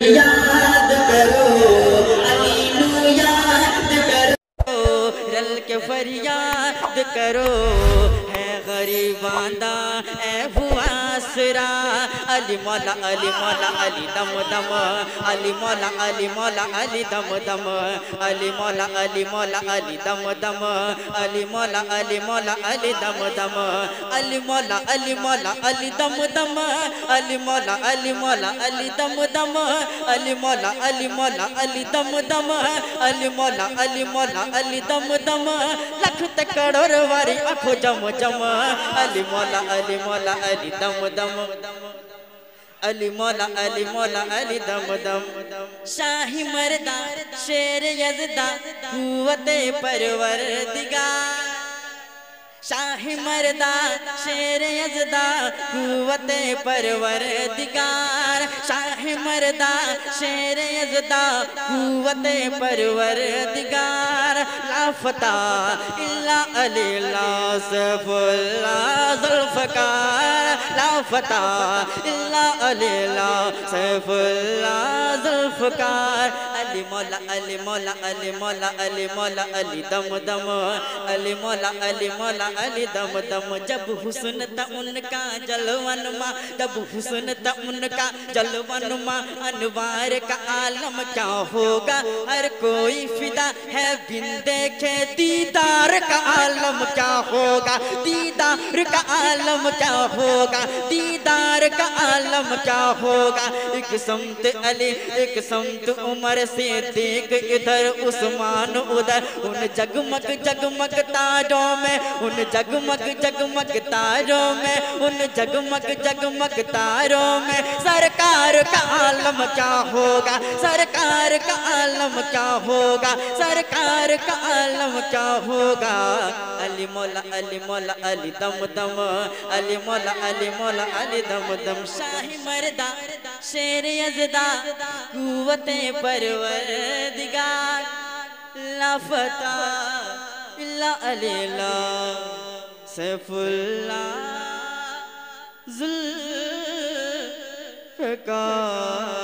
याद करो अली नू याद करो रल के फरियाद करो है गरीबांदा ए हुआसरा अली मौला अली मौला अली दम दम अली मौला अली मौला अली दम दम अली मौला अली मौला अली दम दम अली मौला अली मौला अली दम दम अली मौला अली मौला अली दम दम अली मौला अली मौला अली दम दम अली मौला अली मौला अली दम दम अली मौला अली मौला अली दम दम लख ते करोड़ वारी आँखों जम जम अली मौला अली मौला अली दम दम अली मौला अली मौला अली दम दम शाही मर्दा शेर यज़दा कुव्वते परवरदिगार शाही मर्दा शेर यज़दा कुव्वते परवरदिगार शाही मर्दा शेर यज़दा कुव्वते परवरदिगार लाफता इल्ला अली ला सैफुल्ला ज़ुल्फ़कार लाफता इल्ला अली ला सैफुल्ला ज़ुल्फ़कार अली मौला अली मौला अली मौला अली मौला अली दम दम अली मौला अली मौला अली दम दम जब हुस्न था उनका जलवन माँ जब हुस्न था उनका जलवन माँ अनवार का आलम क्या होगा हर कोई फिदा है बिन देखे दीदार का आलम क्या होगा दीदार का आलम क्या होगा दीदार का आलम क्या होगा एक समत अली एक समत उमर सिद्दीक इधर उस्मान उधर उन जगमग जगमग तारों में उन जगमग जगमग तारों में उन जगमग जगमग तारों में सरकार का आलम क्या होगा सरकार का आलम क्या होगा सरकार का आलम क्या होगा अली मौला अली मौला अली दम दम अली मौला अली मौला अली दम दम शाही मर्दा शेर यज़दा कुव्वते परवरदिगार लाफता इल्ला अली ला सैफुल्ला ज़ुल्फ़कार।